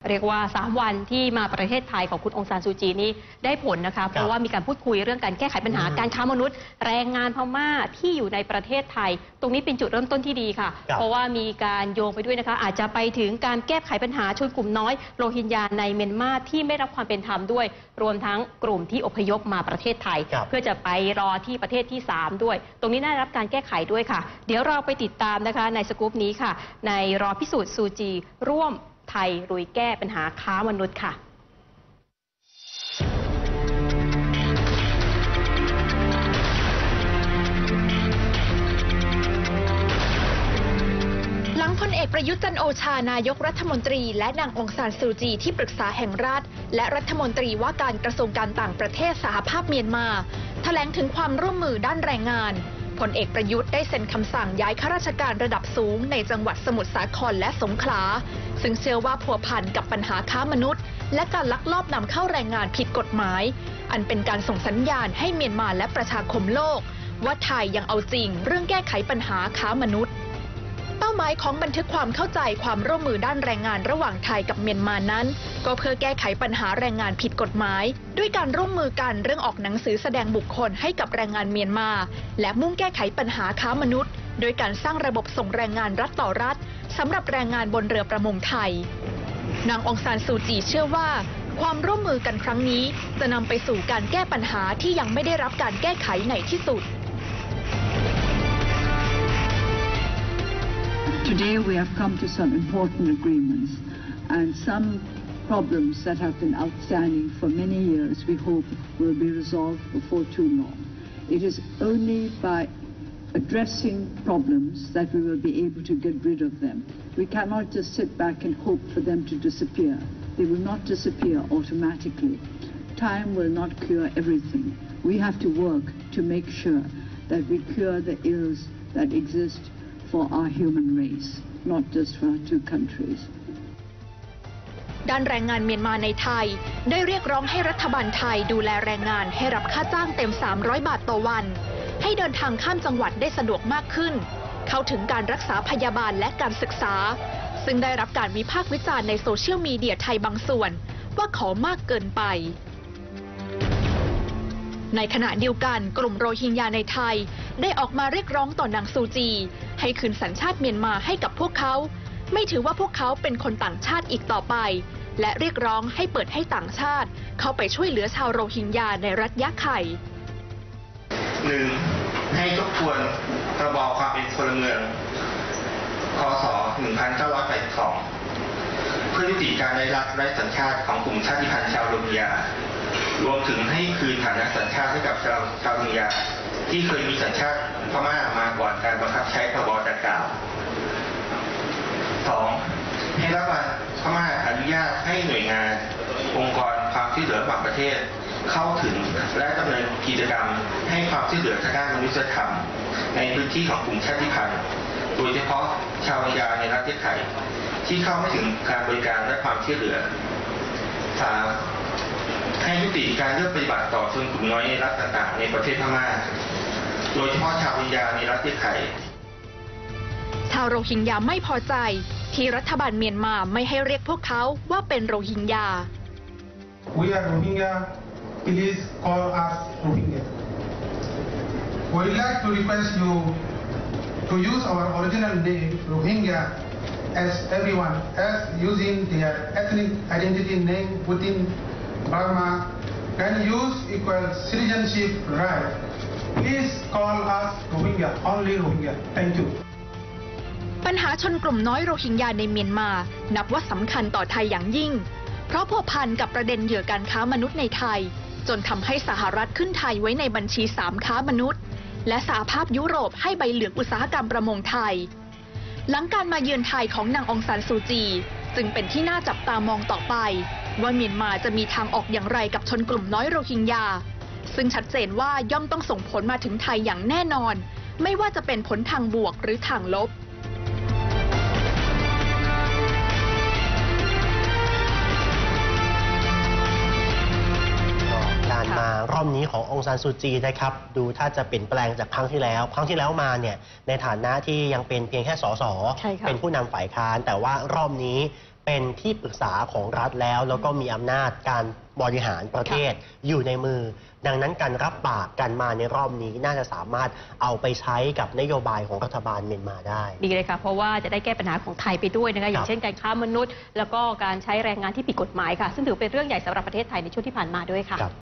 เรียกว่า3วันที่มาประเทศไทยของคุณองซานซูจีนี้ได้ผลนะคะเพราะว่ามีการพูดคุยเรื่องการแก้ไขปัญหาการค้ามนุษย์แรงงานพม่าที่อยู่ในประเทศไทยตรงนี้เป็นจุดเริ่มต้นที่ดีค่ะเพราะว่ามีการโยงไปด้วยนะคะอาจจะไปถึงการแก้ไขปัญหาชนกลุ่มน้อยโรฮิงญาในเมียนมาที่ไม่รับความเป็นธรรมด้วยรวมทั้งกลุ่มที่อพยพมาประเทศไทยเพื่อจะไปรอที่ประเทศที่3ด้วยตรงนี้ได้รับการแก้ไขด้วยค่ะเดี๋ยวเราไปติดตามนะคะในสกู๊ปนี้ค่ะในรอพิสูจน์ซูจีร่วมไทยลุยแก้ปัญหาค้ามนุษย์ค่ะหลังพลเอกประยุทธ์จันทร์โอชานายกรัฐมนตรีและนางองซานซูจีที่ปรึกษาแห่งรัฐและรัฐมนตรีว่าการกระทรวงการต่างประเทศสหภาพเมียนมาแถลงถึงความร่วมมือด้านแรงงานพลเอกประยุทธ์ได้เซ็นคำสั่งย้ายข้าราชการระดับสูงในจังหวัดสมุทรสาครและสงขลาซึ่งเชื่อว่าพัวพันกับปัญหาค้ามนุษย์และการลักลอบนำเข้าแรงงานผิดกฎหมายอันเป็นการส่งสัญญาณให้เมียนมาและประชาคมโลกว่าไทยยังเอาจริงเรื่องแก้ไขปัญหาค้ามนุษย์เป้าหมายของบันทึกความเข้าใจความร่วมมือด้านแรงงานระหว่างไทยกับเมียนมานั้นก็เพื่อแก้ไขปัญหาแรงงานผิดกฎหมายด้วยการร่วมมือกันเรื่องออกหนังสือแสดงบุคคลให้กับแรงงานเมียนมาและมุ่งแก้ไขปัญหาค้ามนุษย์โดยการสร้างระบบส่งแรงงานรัฐต่อรัฐสำหรับแรงงานบนเรือประมงไทยนางองซานซูจีเชื่อว่าความร่วมมือกันครั้งนี้จะนำไปสู่การแก้ปัญหาที่ยังไม่ได้รับการแก้ไขในที่สุด Today we have come to some important agreements and some problems that have been outstanding for many years we hope will be resolved before too long. It is only by addressing problems that we will be able to get rid of them. We cannot just sit back and hope for them to disappear. They will not disappear automatically. Time will not cure everything. We have to work to make sure that we cure the ills that exist for our human race, not just for our two countries. ด้านแรงงานเมียนมาในไทยได้เรียกร้องให้รัฐบาลไทยดูแลแรงงานให้รับค่าจ้างเต็ม300 บาทต่อวันให้เดินทางข้ามจังหวัดได้สะดวกมากขึ้นเข้าถึงการรักษาพยาบาลและการศึกษาซึ่งได้รับการวิพากษ์วิจารณ์ในโซเชียลมีเดียไทยบางส่วนว่าขอมากเกินไปในขณะเดียวกันกลุ่มโรฮิงญาในไทยได้ออกมาเรียกร้องต่อนางซูจีให้คืนสัญชาติเมียนมาให้กับพวกเขาไม่ถือว่าพวกเขาเป็นคนต่างชาติอีกต่อไปและเรียกร้องให้เปิดให้ต่างชาติเข้าไปช่วยเหลือชาวโรฮิงญาในรัฐยะไข่ 1. ให้ทบทวนพรบความเป็นพลเมืองค.ศ. 1982 เพื่อยุติการไร้รัฐไร้สัญชาติของกลุ่มชาติพันธุ์ชาวโรฮิงญารวมถึงให้คืนฐานะสัญชาติให้กับชาวโรฮิงญาที่เคยมีสัญชาติพม่ามาก่อนการบังคับใช้พรบดังกล่าว 2. ให้รัฐบาลพม่าอนุญาตให้หน่วยงานองค์กรความช่วยเหลือระหว่างประเทศเข้าถึงและดำเนินกิจกรรมให้ความช่วยเหลือทางด้านมนุษยธรรมในพื้นที่ของกลุ่มชาติพันธุ์โดยเฉพาะชาวโรฮิงญาในรัฐยะไข่ที่เข้าไม่ถึงการบริการและความช่วยเหลือ 3. ให้ยุติการเลือกปฏิบัติต่อชนกลุ่มน้อยในรัฐต่างๆในประเทศพม่าโดยเฉพาะชาวโรฮิงญาในรัฐยะไข่ชาวโรฮิงญาไม่พอใจที่รัฐบาลเมียนมาไม่ให้เรียกพวกเขาว่าเป็นโรฮิงญา We are Rohingya. Please call us Rohingya. We would like to request you to use our original name Rohingya as everyone else using their ethnic identity name within Burma can use equal citizenship right. Please call us Rohingya, only Rohingya. Thank you. ปัญหาชนกลุ่มน้อยโรฮิงญาในเมียนมานับว่าสำคัญต่อไทยอย่างยิ่งเพราะพัวพันกับประเด็นเหยื่อการค้ามนุษย์ในไทยจนทำให้สหรัฐขึ้นไทยไว้ในบัญชี3ค้ามนุษย์และสหภาพยุโรปให้ใบเหลืองอุตสาหกรรมประมงไทยหลังการมาเยือนไทยของนางองซานซูจีจึงเป็นที่น่าจับตามองต่อไปว่าเมียนมาจะมีทางออกอย่างไรกับชนกลุ่มน้อยโรฮิงญาซึ่งชัดเจนว่าย่อมต้องส่งผลมาถึงไทยอย่างแน่นอนไม่ว่าจะเป็นผลทางบวกหรือทางลบมารอบนี้ขององซานซูจีนะครับดูถ้าจะเปลี่ยนแปลงจากครั้งที่แล้วมาเนี่ยในฐานะที่ยังเป็นเพียงแค่สสเป็นผู้นำฝ่ายค้านแต่ว่ารอบนี้เป็นที่ปรึกษาของรัฐแล้วก็มีอำนาจการบริหารประเทศอยู่ในมือ ดังนั้นการรับปากกันมาในรอบนี้น่าจะสามารถเอาไปใช้กับนโยบายของรัฐบาลเมียนมาได้ดีเลยค่ะเพราะว่าจะได้แก้ปัญหาของไทยไปด้วยนะคะอย่างเช่นการค้ามนุษย์แล้วก็การใช้แรงงานที่ผิดกฎหมายค่ะซึ่งถือเป็นเรื่องใหญ่สำหรับประเทศไทยในช่วงที่ผ่านมาด้วยค่ะ